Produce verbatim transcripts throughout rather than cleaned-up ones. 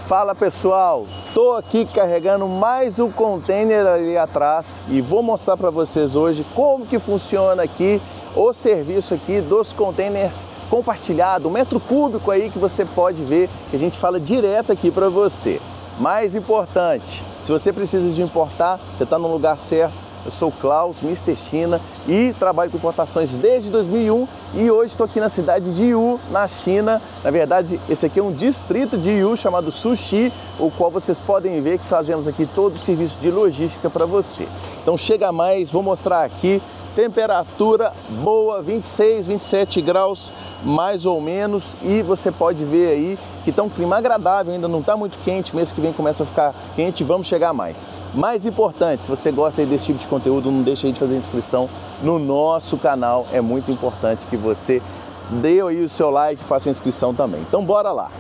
Fala pessoal, tô aqui carregando mais um container ali atrás e vou mostrar para vocês hoje como que funciona aqui o serviço aqui dos containers compartilhado, um metro cúbico aí que você pode ver que a gente fala direto aqui para você. Mais importante, se você precisa de importar, você está no lugar certo. Eu sou o Klaus, mister China, e trabalho com importações desde dois mil e um e hoje estou aqui na cidade de Yiwu, na China. Na verdade, esse aqui é um distrito de Yiwu chamado Sushi, o qual vocês podem ver que fazemos aqui todo o serviço de logística para você. Então chega mais, vou mostrar aqui. Temperatura boa, vinte e seis, vinte e sete graus mais ou menos, e você pode ver aí que está um clima agradável, ainda não está muito quente, mês que vem começa a ficar quente, vamos chegar mais. Mais importante, se você gosta aí desse tipo de conteúdo, não deixe aí de fazer inscrição no nosso canal, é muito importante que você dê aí o seu like e faça a inscrição também. Então bora lá.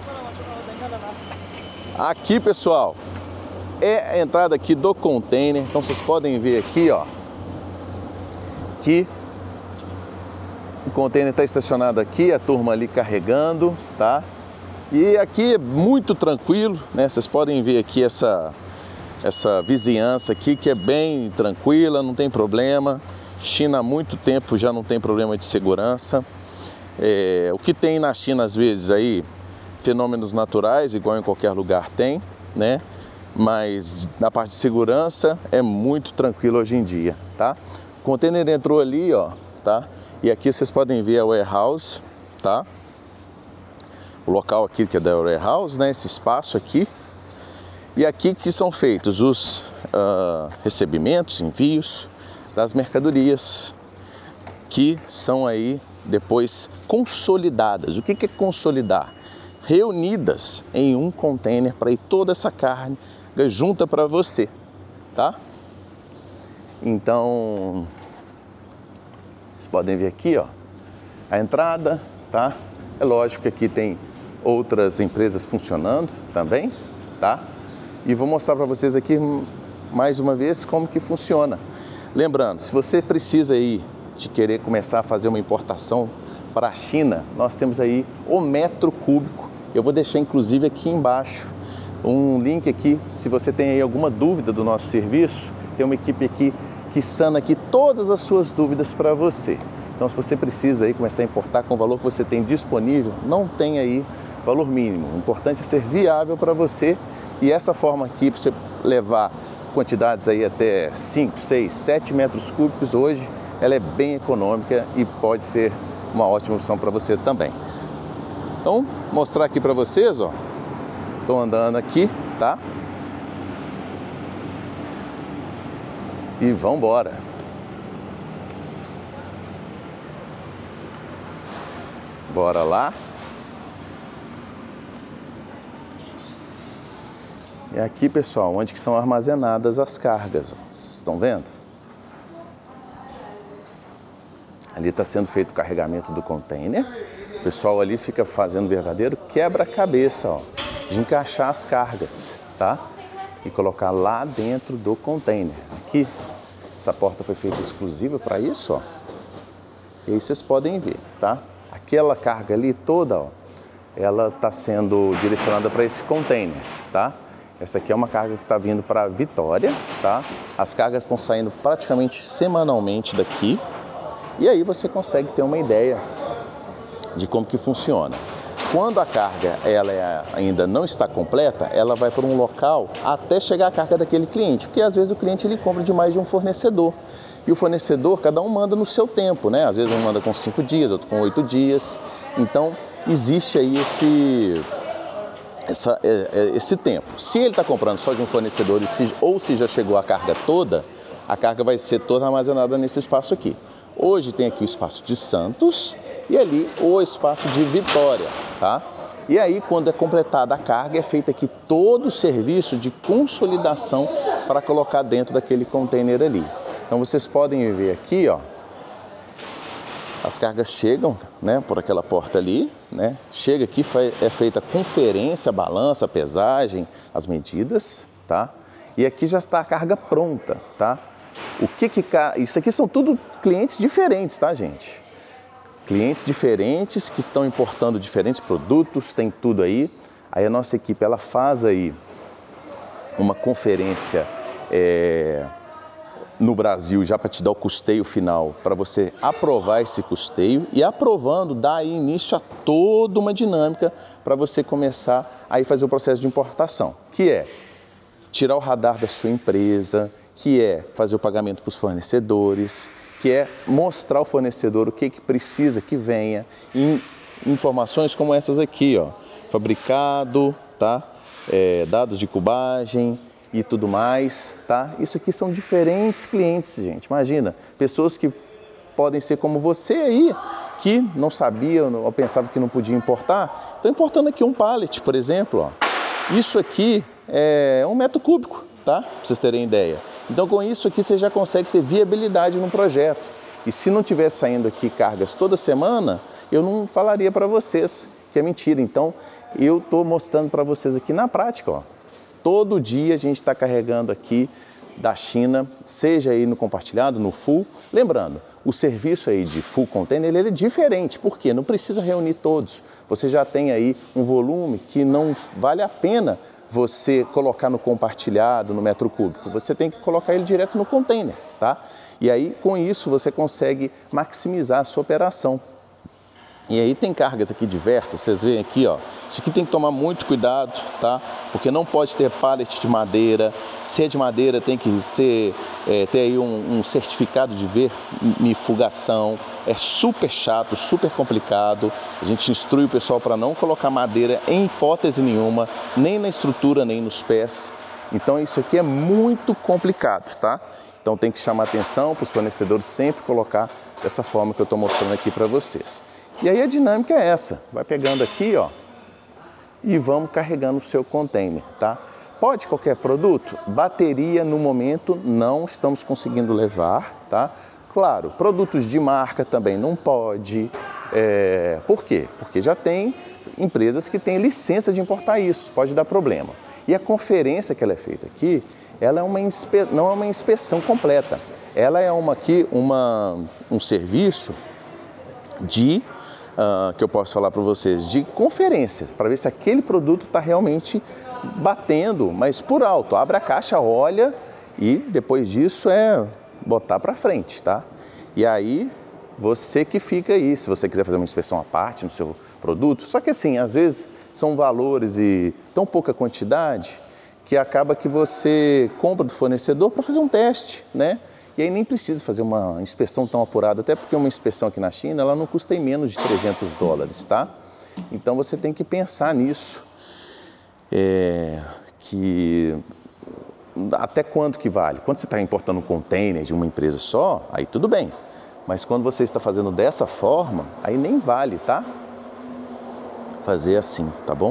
Aqui pessoal, é a entrada aqui do container, então vocês podem ver aqui ó, aqui o container está estacionado aqui, a turma ali carregando, tá? E aqui é muito tranquilo, né? Vocês podem ver aqui essa essa vizinhança aqui que é bem tranquila, não tem problema. China há muito tempo já não tem problema de segurança. É, o que tem na China às vezes aí fenômenos naturais, igual em qualquer lugar tem, né? Mas na parte de segurança é muito tranquilo hoje em dia, tá? O container entrou ali, ó, tá? E aqui vocês podem ver a warehouse, tá? O local aqui que é da warehouse, né? Esse espaço aqui. E aqui que são feitos os uh, recebimentos, envios das mercadorias, que são aí depois consolidadas. O que que é consolidar? Reunidas em um container para ir toda essa carne junta para você, tá? Então, vocês podem ver aqui, ó, a entrada, tá? É lógico que aqui tem outras empresas funcionando também, tá? E vou mostrar para vocês aqui mais uma vez como que funciona. Lembrando, se você precisa aí de querer começar a fazer uma importação para a China, nós temos aí o metro cúbico. Eu vou deixar inclusive aqui embaixo um link aqui, se você tem aí alguma dúvida do nosso serviço, tem uma equipe aqui que sana aqui todas as suas dúvidas para você. Então, se você precisa aí começar a importar com o valor que você tem disponível, não tem aí valor mínimo. O importante é ser viável para você, e essa forma aqui, para você levar quantidades aí até cinco, seis, sete metros cúbicos hoje, ela é bem econômica e pode ser uma ótima opção para você também. Então, mostrar aqui para vocês, ó. Estou andando aqui, tá? E vamos embora. Bora lá. E aqui, pessoal, onde que são armazenadas as cargas, ó. Vocês estão vendo? Ali está sendo feito o carregamento do container. O pessoal ali fica fazendo verdadeiro quebra-cabeça, ó, de encaixar as cargas, tá? E colocar lá dentro do container. Aqui, essa porta foi feita exclusiva para isso, ó. E aí vocês podem ver, tá? Aquela carga ali toda, ó, ela está sendo direcionada para esse container, tá? Essa aqui é uma carga que está vindo para Vitória, tá? As cargas estão saindo praticamente semanalmente daqui. E aí você consegue ter uma ideia de como que funciona. Quando a carga ela é, ainda não está completa, ela vai para um local até chegar a carga daquele cliente, porque às vezes o cliente ele compra de mais de um fornecedor. E o fornecedor, cada um manda no seu tempo, né? Às vezes um manda com cinco dias, outro com oito dias. Então, existe aí esse, essa, esse tempo. Se ele está comprando só de um fornecedor e se, ou se já chegou a carga toda, a carga vai ser toda armazenada nesse espaço aqui. Hoje tem aqui o espaço de Santos e ali o espaço de Vitória, tá? E aí, quando é completada a carga, é feito aqui todo o serviço de consolidação para colocar dentro daquele container ali. Então, vocês podem ver aqui, ó, as cargas chegam, né, por aquela porta ali, né? Chega aqui, é feita a conferência, a balança, a pesagem, as medidas, tá? E aqui já está a carga pronta, tá? O que que... Isso aqui são tudo clientes diferentes, tá, gente? Clientes diferentes que estão importando diferentes produtos, tem tudo aí. Aí a nossa equipe ela faz aí uma conferência é, no Brasil já para te dar o custeio final, para você aprovar esse custeio, e aprovando dá aí início a toda uma dinâmica para você começar a fazer o processo de importação, que é tirar o radar da sua empresa, que é fazer o pagamento para os fornecedores, que é mostrar ao fornecedor o que, que precisa que venha, em informações como essas aqui, ó, fabricado, tá? É, dados de cubagem e tudo mais, tá? Isso aqui são diferentes clientes, gente. Imagina, pessoas que podem ser como você aí, que não sabiam ou pensavam que não podia importar. Estou importando aqui um pallet, por exemplo, ó. Isso aqui é um metro cúbico, tá? Para vocês terem ideia. Então, com isso aqui, você já consegue ter viabilidade no projeto. E se não tiver saindo aqui cargas toda semana, eu não falaria para vocês que é mentira. Então, eu estou mostrando para vocês aqui na prática, ó. Todo dia a gente está carregando aqui da China, seja aí no compartilhado, no full. Lembrando, o serviço aí de full container ele é diferente, porque não precisa reunir todos. Você já tem aí um volume que não vale a pena você colocar no compartilhado, no metro cúbico. Você tem que colocar ele direto no container, tá? E aí, com isso, você consegue maximizar a sua operação. E aí tem cargas aqui diversas, vocês veem aqui, ó. Isso aqui tem que tomar muito cuidado, tá? Porque não pode ter pallet de madeira. Se é de madeira, tem que ser, é, ter aí um, um certificado de vermifugação. É super chato, super complicado. A gente instrui o pessoal para não colocar madeira em hipótese nenhuma, nem na estrutura, nem nos pés. Então isso aqui é muito complicado, tá? Então tem que chamar atenção para os fornecedores sempre colocar dessa forma que eu estou mostrando aqui para vocês. E aí a dinâmica é essa, vai pegando aqui, ó, e vamos carregando o seu container, tá? Pode qualquer produto? Bateria no momento não estamos conseguindo levar, tá? Claro, produtos de marca também não pode. É... Por quê? Porque já tem empresas que têm licença de importar isso, pode dar problema. E a conferência que ela é feita aqui, ela é uma inspe... não é uma inspeção completa, ela é uma aqui uma um serviço de Uh, que eu posso falar para vocês, de conferências, para ver se aquele produto está realmente batendo, mas por alto. Abre a caixa, olha e depois disso é botar para frente, tá? E aí você que fica aí, se você quiser fazer uma inspeção à parte no seu produto, só que assim, às vezes são valores e tão pouca quantidade que acaba que você compra do fornecedor para fazer um teste, né? E aí nem precisa fazer uma inspeção tão apurada, até porque uma inspeção aqui na China, ela não custa em menos de trezentos dólares, tá? Então você tem que pensar nisso, é, que até quanto que vale? Quando você está importando um container de uma empresa só, aí tudo bem. Mas quando você está fazendo dessa forma, aí nem vale, tá? Fazer assim, tá bom?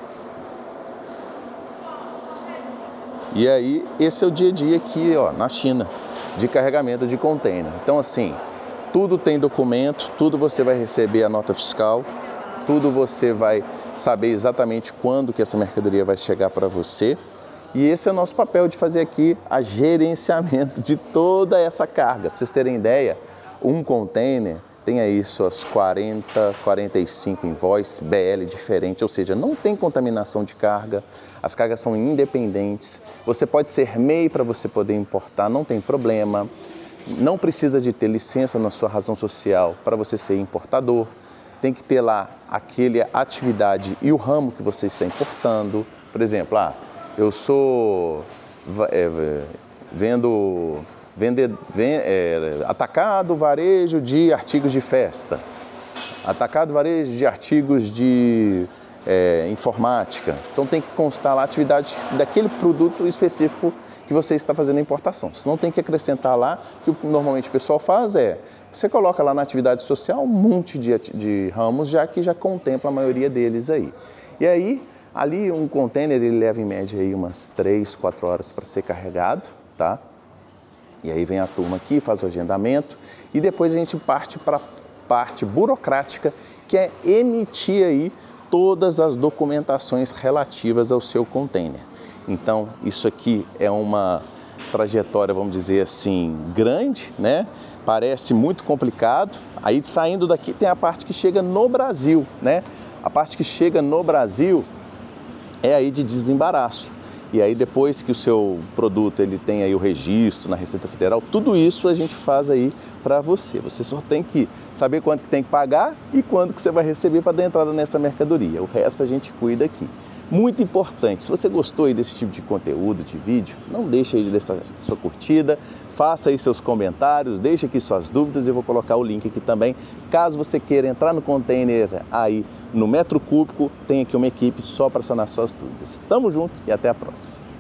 E aí, esse é o dia a dia aqui, ó, na China, de carregamento de container. Então, assim, tudo tem documento, tudo você vai receber a nota fiscal, tudo você vai saber exatamente quando que essa mercadoria vai chegar para você. E esse é o nosso papel de fazer aqui a gerenciamento de toda essa carga. Para vocês terem ideia, um container tem aí suas quarenta, quarenta e cinco invoices B L diferentes, ou seja, não tem contaminação de carga, as cargas são independentes, você pode ser M E I para você poder importar, não tem problema, não precisa de ter licença na sua razão social para você ser importador, tem que ter lá aquele atividade e o ramo que você está importando. Por exemplo, ah, eu sou é, vendo... Vender, vend, é, atacado varejo de artigos de festa, atacado varejo de artigos de é, informática. Então tem que constar lá a atividade daquele produto específico que você está fazendo a importação. Senão tem que acrescentar lá, que o que normalmente o pessoal faz é, você coloca lá na atividade social um monte de, de ramos, já que já contempla a maioria deles aí. E aí, ali um container ele leva em média aí umas três, quatro horas para ser carregado, tá? E aí vem a turma aqui, faz o agendamento e depois a gente parte para a parte burocrática, que é emitir aí todas as documentações relativas ao seu container. Então, isso aqui é uma trajetória, vamos dizer assim, grande, né? Parece muito complicado. Aí, saindo daqui, tem a parte que chega no Brasil, né? A parte que chega no Brasil, é aí de desembaraço. E aí depois que o seu produto ele tem aí o registro na Receita Federal, tudo isso a gente faz aí para você. Você só tem que saber quanto que tem que pagar e quando que você vai receber para dar entrada nessa mercadoria. O resto a gente cuida aqui. Muito importante, se você gostou aí desse tipo de conteúdo, de vídeo, não deixe aí de deixar sua curtida, faça aí seus comentários, deixe aqui suas dúvidas, eu vou colocar o link aqui também. Caso você queira entrar no container aí no metro cúbico, tem aqui uma equipe só para sanar suas dúvidas. Tamo junto e até a próxima.